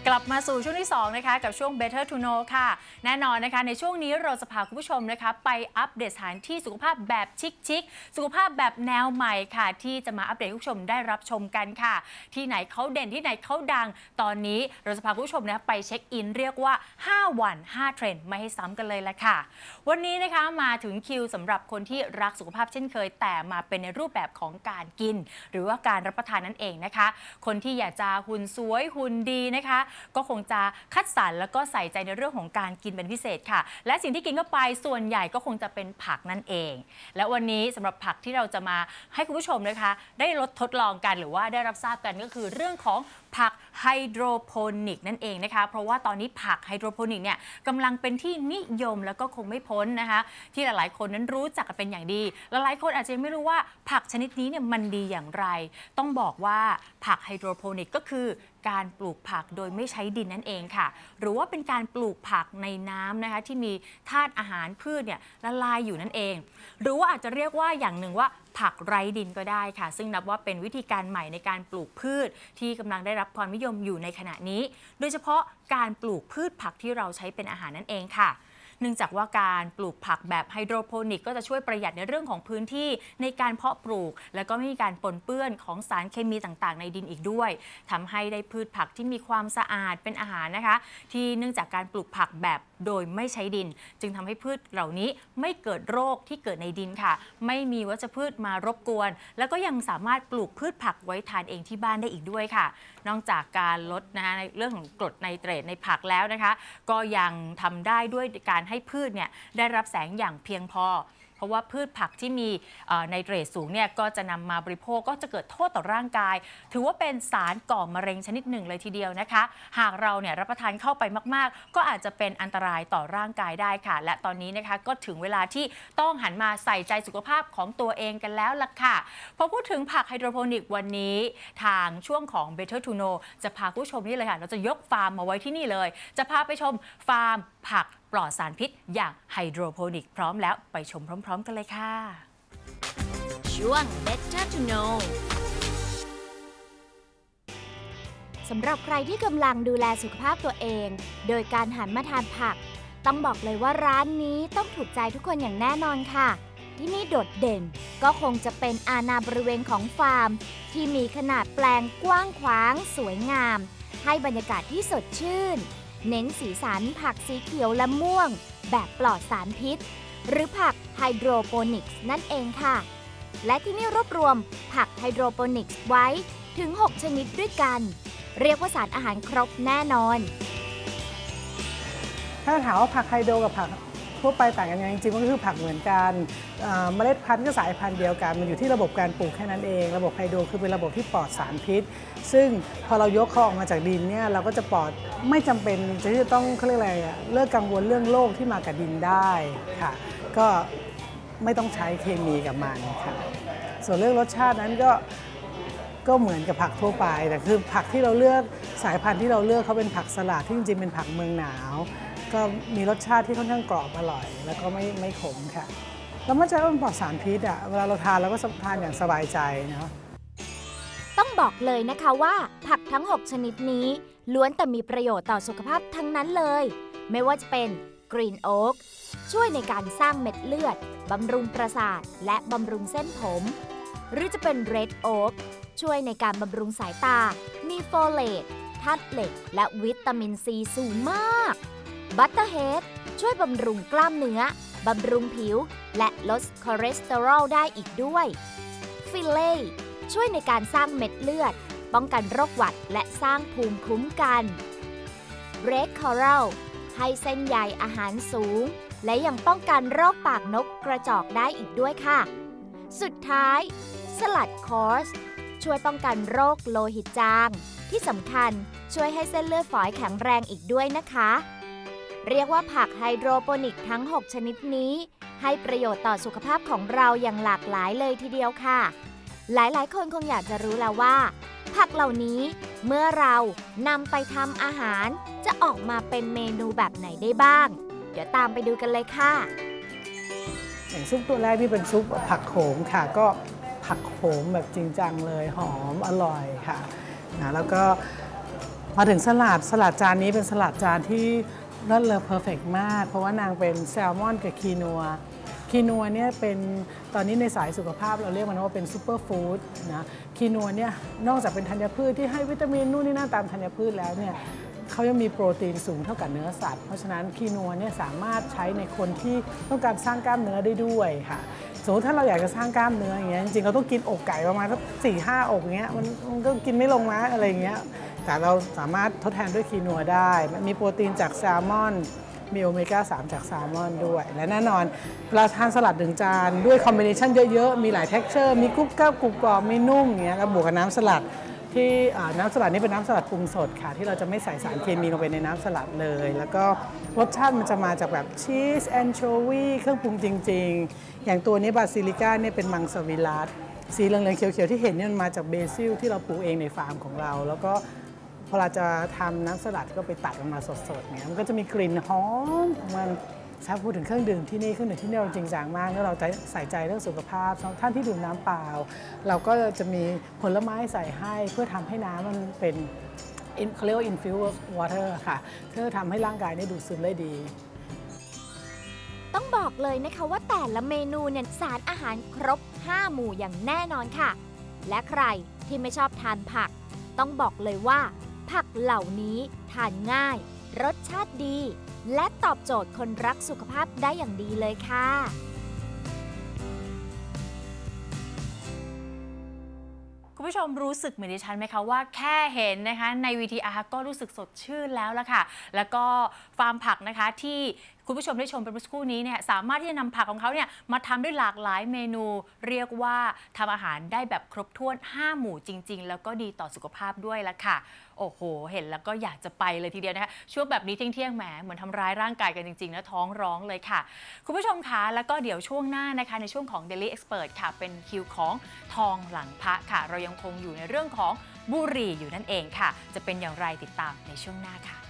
กลับมาสู่ช่วงที่2นะคะกับช่วง Better to Know ค่ะแน่นอนนะคะในช่วงนี้เราจะพาคุณผู้ชมนะคะไปอัปเดตสถานที่สุขภาพแบบชิคๆสุขภาพแบบแนวใหม่ค่ะที่จะมาอัปเดตคุณผู้ชมได้รับชมกันค่ะที่ไหนเขาเด่นที่ไหนเขาดังตอนนี้เราจะพาคุณผู้ชมนะไปเช็คอินเรียกว่า5วัน5เทรนด์ไม่ให้ซ้ำกันเลยละค่ะวันนี้นะคะมาถึงคิวสำหรับคนที่รักสุขภาพเช่นเคยแต่มาเป็นในรูปแบบของการกินหรือว่าการรับประทานนั่นเองนะคะคนที่อยากจะหุ่นสวยหุ่นดีนะคะก็คงจะคัดสรรแล้วก็ใส่ใจในเรื่องของการกินเป็นพิเศษค่ะและสิ่งที่กินเข้าไปส่วนใหญ่ก็คงจะเป็นผักนั่นเองและวันนี้สำหรับผักที่เราจะมาให้คุณผู้ชมนะคะได้ทดลองกันหรือว่าได้รับทราบกันก็คือเรื่องของผักไฮโดรโปนิกนั่นเองนะคะเพราะว่าตอนนี้ผักไฮโดรโปนิกเนี่ยกำลังเป็นที่นิยมแล้วก็คงไม่พ้นนะคะที่หลายๆคนนั้นรู้จักกันเป็นอย่างดีหลายๆคนอาจจะไม่รู้ว่าผักชนิดนี้เนี่ยมันดีอย่างไรต้องบอกว่าผักไฮโดรโปนิกก็คือการปลูกผักโดยไม่ใช้ดินนั่นเองค่ะหรือว่าเป็นการปลูกผักในน้ำนะคะที่มีธาตุอาหารพืชเนี่ยละลายอยู่นั่นเองหรือว่าอาจจะเรียกว่าอย่างหนึ่งว่าผักไร้ดินก็ได้ค่ะซึ่งนับว่าเป็นวิธีการใหม่ในการปลูกพืชที่กำลังได้รับความนิยมอยู่ในขณะนี้โดยเฉพาะการปลูกพืชผักที่เราใช้เป็นอาหารนั่นเองค่ะเนื่องจากว่าการปลูกผักแบบไฮโดรโปนิกก็จะช่วยประหยัดในเรื่องของพื้นที่ในการเพาะปลูกแล้วก็ไม่มีการปนเปื้อนของสารเคมีต่างๆในดินอีกด้วยทำให้ได้พืชผักที่มีความสะอาดเป็นอาหารนะคะที่เนื่องจากการปลูกผักแบบโดยไม่ใช้ดินจึงทำให้พืชเหล่านี้ไม่เกิดโรคที่เกิดในดินค่ะไม่มีวัชพืชมารบกวนแล้วก็ยังสามารถปลูกพืชผักไว้ทานเองที่บ้านได้อีกด้วยค่ะนอกจากการลดนะคะในเรื่องของกรดไนเตรตในผักแล้วนะคะก็ยังทำได้ด้วยการให้พืชเนี่ยได้รับแสงอย่างเพียงพอเพราะว่าพืชผักที่มีไนเตรตสูงเนี่ยก็จะนำมาบริโภคก็จะเกิดโทษต่อร่างกายถือว่าเป็นสารก่อมะเร็งชนิดหนึ่งเลยทีเดียวนะคะหากเราเนี่ยรับประทานเข้าไปมากๆก็อาจจะเป็นอันตรายต่อร่างกายได้ค่ะและตอนนี้นะคะก็ถึงเวลาที่ต้องหันมาใส่ใจสุขภาพของตัวเองกันแล้วล่ะค่ะพอพูดถึงผักไฮโดรโปนิกวันนี้ทางช่วงของ Better to Know จะพาผู้ชมนี่เลยค่ะเราจะยกฟาร์มมาไว้ที่นี่เลยจะพาไปชมฟาร์มผักปลอดสารพิษอย่างไฮโดรโปนิกพร้อมแล้วไปชมพร้อมๆกันเลยค่ะช่วง Better to Know สำหรับใครที่กำลังดูแลสุขภาพตัวเองโดยการหันมาทานผักต้องบอกเลยว่าร้านนี้ต้องถูกใจทุกคนอย่างแน่นอนค่ะที่นี่โดดเด่นก็คงจะเป็นอาณาบริเวณของฟาร์มที่มีขนาดแปลงกว้างขวางสวยงามให้บรรยากาศที่สดชื่นเน้นสีสันผักสีเขียวและม่วงแบบปลอดสารพิษหรือผักไฮโดรโปนิกส์นั่นเองค่ะและที่นี่รวบรวมผักไฮโดรโปนิกส์ไว้ถึง6ชนิดด้วยกันเรียกว่าสารอาหารครบแน่นอนถ้าถามว่าผักไฮโดรกับผักทั่วไปต่างกันยังไงจริงๆมันก็คือผักเหมือนกันเมล็ดพันธุ์ก็สายพันธุ์เดียวกันมันอยู่ที่ระบบการปลูกแค่นั้นเองระบบไฮโดรคือเป็นระบบที่ปลอดสารพิษซึ่งพอเรายกเขาออกมาจากดินเนี่ยเราก็จะปลอดไม่จำเป็นที่จะต้องเขาเรียกอะไรเลิกกังวลเรื่องโรคที่มากับดินได้ค่ะก็ไม่ต้องใช้เคมีกับมันค่ะส่วนเรื่องรสชาตินั้นก็เหมือนกับผักทั่วไปแต่คือผักที่เราเลือกสายพันธุ์ที่เราเลือกเขาเป็นผักสลัดที่จริงๆเป็นผักเมืองหนาวก็มีรสชาติที่ค่อนข้างกรอบอร่อยแล้วก็ไม่ขมค่ะแล้วมั่นใจว่ามันปลอดสารพิษเวลาเราทานเราก็ทานอย่างสบายใจนะต้องบอกเลยนะคะว่าผักทั้ง6ชนิดนี้ล้วนแต่มีประโยชน์ต่อสุขภาพทั้งนั้นเลยไม่ว่าจะเป็นกรีนโอ๊กช่วยในการสร้างเม็ดเลือดบำรุงประสาทและบำรุงเส้นผมหรือจะเป็นเรดโอ๊กช่วยในการบำรุงสายตามีโฟเลตธาตุเหล็กและวิตามินซีสูงมากบัตเตอร์เฮดช่วยบำรุงกล้ามเนื้อบำรุงผิวและลดคอเลสเตอรอลได้อีกด้วยฟิลเล่ช่วยในการสร้างเม็ดเลือดป้องกันโรคหวัดและสร้างภูมิคุ้มกันเรดคอรัลให้เส้นใยอาหารสูงและยังป้องกันโรคปากนกกระจอกได้อีกด้วยค่ะสุดท้ายสลัดคอร์สช่วยป้องกันโรคโลหิตจางที่สำคัญช่วยให้เส้นเลือดฝอยแข็งแรงอีกด้วยนะคะเรียกว่าผักไฮโดรโปนิกทั้ง6ชนิดนี้ให้ประโยชน์ต่อสุขภาพของเราอย่างหลากหลายเลยทีเดียวค่ะหลายๆคนคงอยากจะรู้แล้วว่าผักเหล่านี้เมื่อเรานำไปทำอาหารจะออกมาเป็นเมนูแบบไหนได้บ้างเดี๋ยวตามไปดูกันเลยค่ะอย่างซุปตัวแรกที่เป็นซุปผักโขมค่ะก็ผักโขมแบบจริงจังเลยหอมอร่อยค่ะนะแล้วก็ พมาถึงสลัดจานนี้เป็นสลัดจานที่เลิศเลอเพอร์เฟกต์มากเพราะว่านางเป็นแซลมอนกับคีนัวเนี่ยเป็นตอนนี้ในสายสุขภาพเราเรียกมันว่าเป็นซูเปอร์ฟู้ดนะคีนัวเนี่ยนอกจากเป็นธัญพืชที่ให้วิตามินนู่นนี่นั่นตามธัญพืชแล้วเนี่ยเขายังมีโปรตีนสูงเท่ากับเนื้อสัตว์เพราะฉะนั้นคีนัวเนี่ยสามารถใช้ในคนที่ต้องการสร้างกล้ามเนื้อได้ด้วยค่ะสมมติถ้าเราอยากจะสร้างกล้ามเนื้ออย่างเงี้ยจริงๆเราต้องกินอกไก่ประมาณสัก4-5 อกเงี้ยมันก็กินไม่ลงนะอะไรเงี้ยแต่เราสามารถทดแทนด้วยคีนัวได้มันมีโปรตีนจากแซลมอนมีโอเมก้า 3 จากแซลมอนด้วยและแน่นอนเราทานสลัด1 จานด้วยคอมบิเนชันเยอะๆมีหลายเท็กเจอร์มีกรุบกรอบมีนุ่มอย่างเงี้ยแล้วบวกกับน้ำสลัดที่น้ำสลัดนี่เป็นน้ำสลัดปรุงสดค่ะที่เราจะไม่ใส่สารเคมีลงไปในน้ำสลัดเลยแล้วก็รสชาติมันจะมาจากแบบชีสแอนโชวีเครื่องปรุงจริงๆอย่างตัวนี้บาซิลิก้าเนี่ยเป็นมังสวิรัติสีเหลืองๆเขียวๆที่เห็นเนี่ยมันมาจากเบซิลที่เราปลูกเองในฟาร์มของเราแล้วก็พอเราจะทำน้ำสลัดก็ไปตัดออกมาสดๆเนี่ยมันก็จะมีกลิ่นหอมของมันถ้าพูดถึงเครื่องดื่มที่นี่เราจริงจังมากแล้วเราใส่ใจเรื่องสุขภาพท่านที่ดื่มน้ำเปล่าเราก็จะมีผลไม้ใส่ให้เพื่อทำให้น้ำมันเป็นเขาเรียกว่า infused water ค่ะเพื่อทำให้ร่างกายได้ดูดซึมได้ดีต้องบอกเลยนะคะว่าแต่ละเมนูเนี่ยสารอาหารครบ 5 หมู่อย่างแน่นอนค่ะและใครที่ไม่ชอบทานผักต้องบอกเลยว่าผักเหล่านี้ทานง่ายรสชาติดีและตอบโจทย์คนรักสุขภาพได้อย่างดีเลยค่ะคุณผู้ชมรู้สึกเหมือนดิฉันไหมคะว่าแค่เห็นนะคะใน VTR ก็รู้สึกสดชื่นแล้วล่ะค่ะแล้วก็ฟาร์มผักนะคะที่คุณผู้ชมได้ชมเป็นเมื่อสักครู่นี้เนี่ยสามารถที่จะนำผักของเขาเนี่ยมาทำได้หลากหลายเมนูเรียกว่าทำอาหารได้แบบครบถ้วน5 หมู่จริงๆแล้วก็ดีต่อสุขภาพด้วยละค่ะโอ้โหเห็นแล้วก็อยากจะไปเลยทีเดียวนะคะช่วงแบบนี้เที่ยงๆแหมเหมือนทำร้ายร่างกายกันจริงๆนะท้องร้องเลยค่ะคุณผู้ชมคะแล้วก็เดี๋ยวช่วงหน้านะคะในช่วงของ Daily Expert ค่ะเป็นคิวของทองหลังพระค่ะเรายังคงอยู่ในเรื่องของบุหรี่อยู่นั่นเองค่ะจะเป็นอย่างไรติดตามในช่วงหน้าค่ะ